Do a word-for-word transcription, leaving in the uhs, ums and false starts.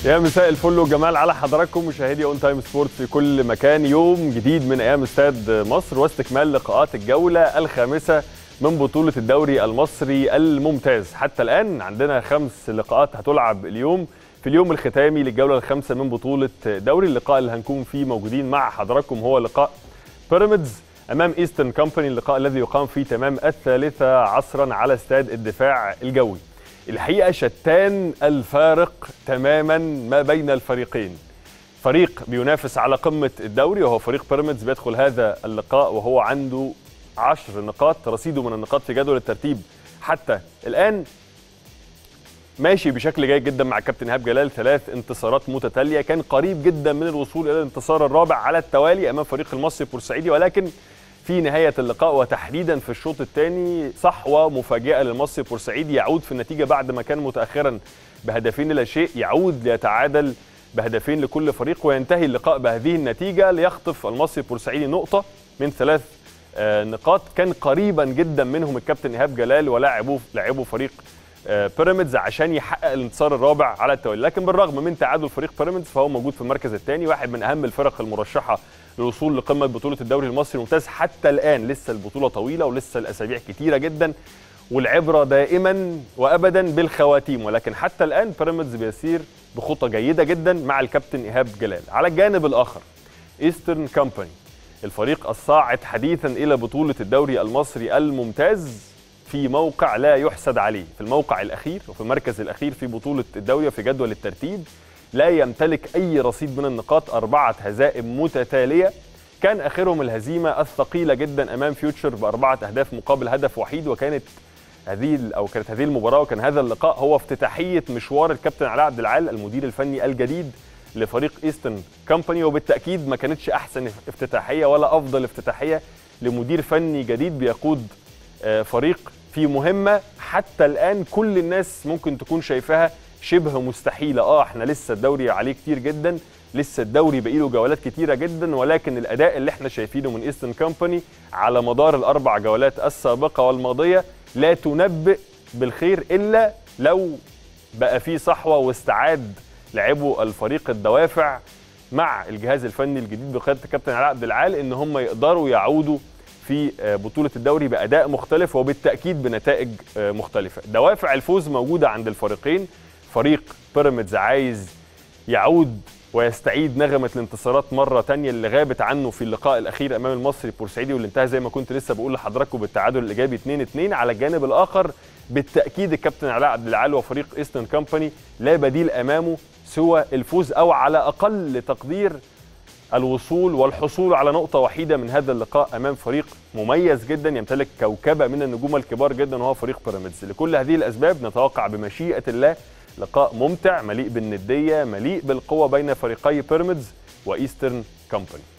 يا مساء الفل والجمال على حضراتكم مشاهدي اون تايم سبورت في كل مكان. يوم جديد من ايام استاد مصر واستكمال لقاءات الجوله الخامسه من بطوله الدوري المصري الممتاز. حتى الان عندنا خمس لقاءات هتلعب اليوم في اليوم الختامي للجوله الخامسه من بطوله دوري. اللقاء اللي هنكون فيه موجودين مع حضراتكم هو لقاء بيراميدز امام ايسترن كومباني، اللقاء الذي يقام في تمام الثالثه عصرا على استاد الدفاع الجوي. الحقيقه شتان الفارق تماما ما بين الفريقين. فريق بينافس على قمه الدوري وهو فريق بيراميدز، بيدخل هذا اللقاء وهو عنده عشر نقاط، رصيده من النقاط في جدول الترتيب حتى الان ماشي بشكل جيد جدا مع الكابتن ايهاب جلال، ثلاث انتصارات متتاليه، كان قريب جدا من الوصول الى الانتصار الرابع على التوالي امام فريق المصري البورسعيدي، ولكن في نهايه اللقاء وتحديدا في الشوط الثاني صحوه مفاجئه للمصري البورسعيدي، يعود في النتيجه بعد ما كان متاخرا بهدفين لا شيء، يعود ليتعادل بهدفين لكل فريق وينتهي اللقاء بهذه النتيجه، ليخطف المصري البورسعيدي نقطه من ثلاث آه نقاط كان قريبا جدا منهم الكابتن ايهاب جلال ولاعبوه لاعبوا فريق آه بيراميدز عشان يحقق الانتصار الرابع على التوالي. لكن بالرغم من تعادل فريق بيراميدز فهو موجود في المركز الثاني، واحد من اهم الفرق المرشحه للوصول لقمه بطوله الدوري المصري الممتاز. حتى الان لسه البطوله طويله ولسه الاسابيع كتيره جدا، والعبره دائما وابدا بالخواتيم، ولكن حتى الان بيراميدز بيسير بخطى جيده جدا مع الكابتن ايهاب جلال. على الجانب الاخر ايسترن كومباني، الفريق الصاعد حديثا الى بطوله الدوري المصري الممتاز، في موقع لا يحسد عليه، في الموقع الاخير وفي المركز الاخير في بطوله الدوري وفي جدول الترتيب، لا يمتلك اي رصيد من النقاط، اربعه هزائم متتاليه، كان اخرهم الهزيمه الثقيله جدا امام فيوتشر باربعه اهداف مقابل هدف وحيد، وكانت هذه او كانت هذه المباراه وكان هذا اللقاء هو افتتاحيه مشوار الكابتن علاء عبد العال المدير الفني الجديد لفريق ايسترن كومباني، وبالتاكيد ما كانتش احسن افتتاحيه ولا افضل افتتاحيه لمدير فني جديد بيقود فريق في مهمه حتى الان كل الناس ممكن تكون شايفاها شبه مستحيله. اه احنا لسه الدوري عليه كتير جدا، لسه الدوري باقي له جولات كتيره جدا، ولكن الاداء اللي احنا شايفينه من ايسترن كومباني على مدار الاربع جولات السابقه والماضيه لا تنبئ بالخير الا لو بقى فيه صحوه واستعاد لاعبو الفريق الدوافع مع الجهاز الفني الجديد بقياده الكابتن علاء عبد العال ان هم يقدروا يعودوا في بطوله الدوري باداء مختلف وبالتاكيد بنتائج مختلفه. دوافع الفوز موجوده عند الفريقين. فريق بيراميدز عايز يعود ويستعيد نغمه الانتصارات مره ثانيه اللي غابت عنه في اللقاء الاخير امام المصري البورسعيدي واللي انتهى زي ما كنت لسه بقول لحضراتكم بالتعادل الايجابي اتنين اتنين. على الجانب الاخر بالتاكيد الكابتن علاء عبد العال وفريق ايسترن كومباني لا بديل امامه سوى الفوز او على اقل تقدير الوصول والحصول على نقطه وحيده من هذا اللقاء امام فريق مميز جدا يمتلك كوكبه من النجوم الكبار جدا وهو فريق بيراميدز. لكل هذه الاسباب نتوقع بمشيئه الله لقاء ممتع مليء بالنديه مليء بالقوه بين فريقي بيراميدز وايسترن كومباني.